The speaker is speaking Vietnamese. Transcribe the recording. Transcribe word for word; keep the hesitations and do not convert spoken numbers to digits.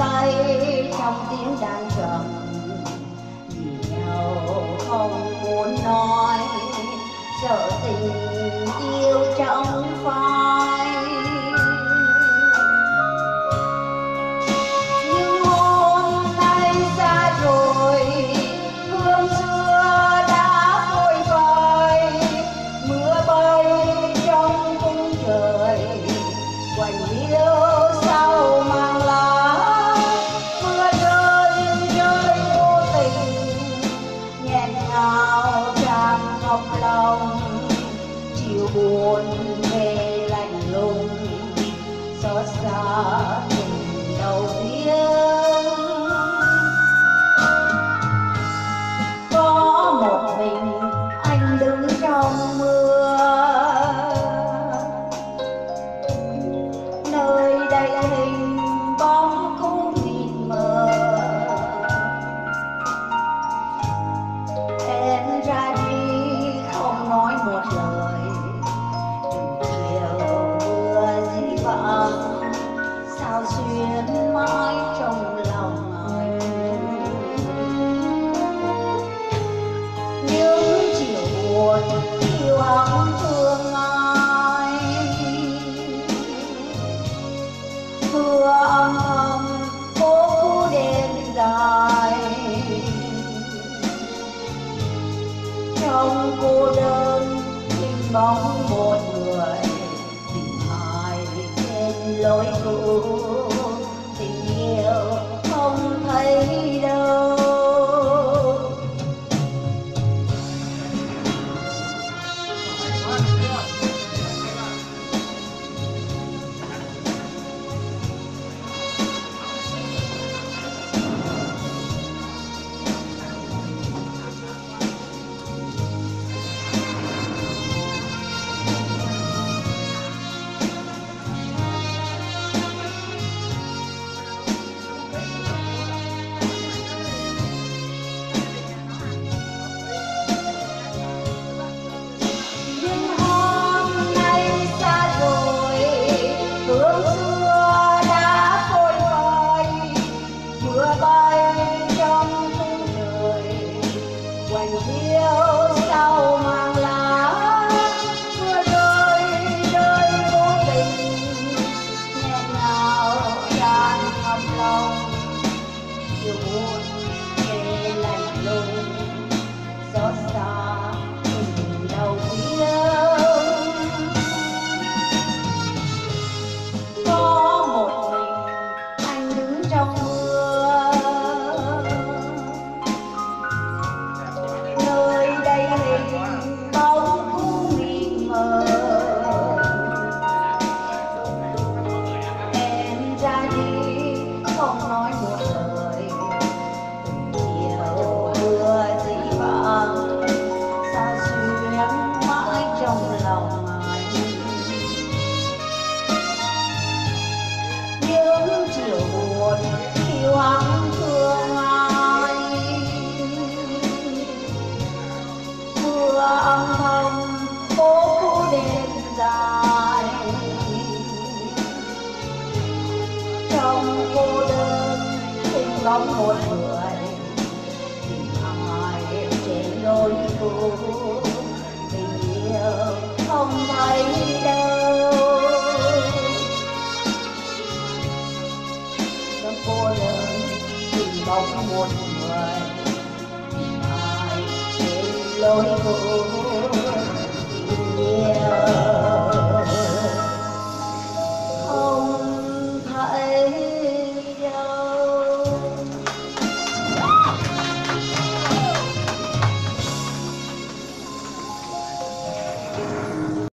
say trong tiếng đàn trầm, nhìn nhau không muốn nói, sợ tình yêu trong phai. Nhưng hôm nay xa rồi, hương xưa đã phôi phai, mưa bay trong khung trời, quạnh hiu sau mang lá. Mưa rơi rơi vô tình, nghẹn ngào tràn ngập lòng, chiều buồn về lạnh lùng, xót xa tình đầu tiên. Có một mình anh đứng trong mưa, nơi đây hình bóng cũng mịt mờ. Em ra đi không nói một lời, từng chiều mưa dĩ vãng sao xuyên mãi trong lòng anh. Những chiều buồn yêu áo thương ai, mưa âm thầm phố khu đêm dài. Trong cô đơn hình bóng một người, tình ai trên lối cũ, tình yêu không thấy đâu. Sau mang lá, mưa rơi rơi vô tình, nghẹn ngào tràn ngập lòng, chiều buồn về lạnh lùng, xót xa tình đầu tiên. Có một mình anh đứng trong mưa, nơi đây hình bóng cũng mịt mờ. Em ra đi không nói một lời, chiều mưa dĩ vãng sao xuyên mãi trong lòng anh. Những chiều buồn yêu ắng thương ai, mưa âm thầm phố khu đêm dài. Trong cô đơn hình bóng một người, tình ai trên lối cũ, tình yêu không thấy đâu. Trong cô đơn hình bóng một người, tình ai trên lối cũ, tình yêu